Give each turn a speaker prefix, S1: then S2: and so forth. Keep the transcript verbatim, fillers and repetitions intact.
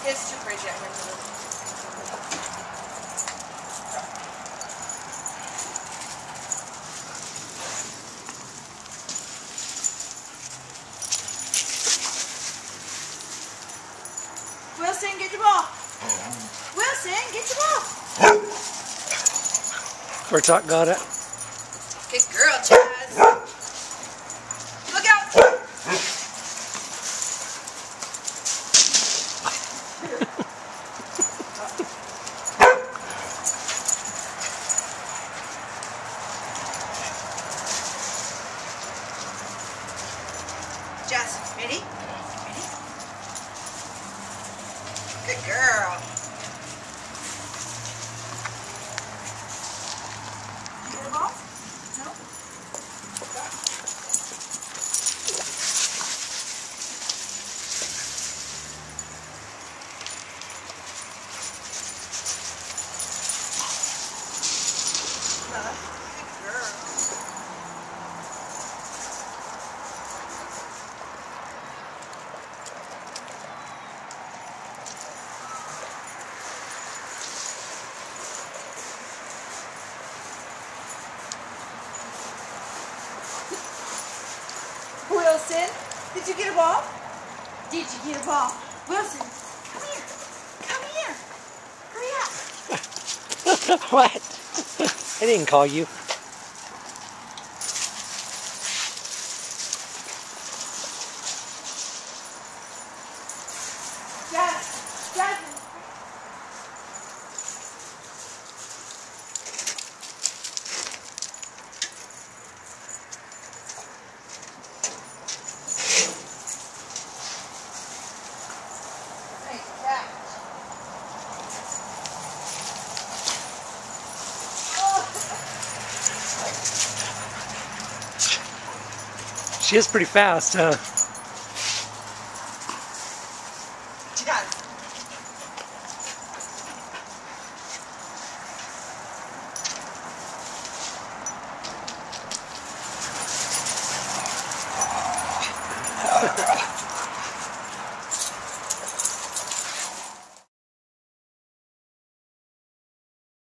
S1: It's too crazy out here. Wilson, get your ball. Wilson, get your ball.
S2: h a R T got it.
S1: Good girl, Chaz. Look out. Jess, ready? Ready? Good girl. Did you get a ball? No? Good girl. Wilson, did you get a ball? Did you get a ball? Wilson, come here. Come here. Hurry up.
S2: What? I didn't call you.
S1: Jasmine, Jasmine. Nice catch.
S2: She is pretty fast, huh?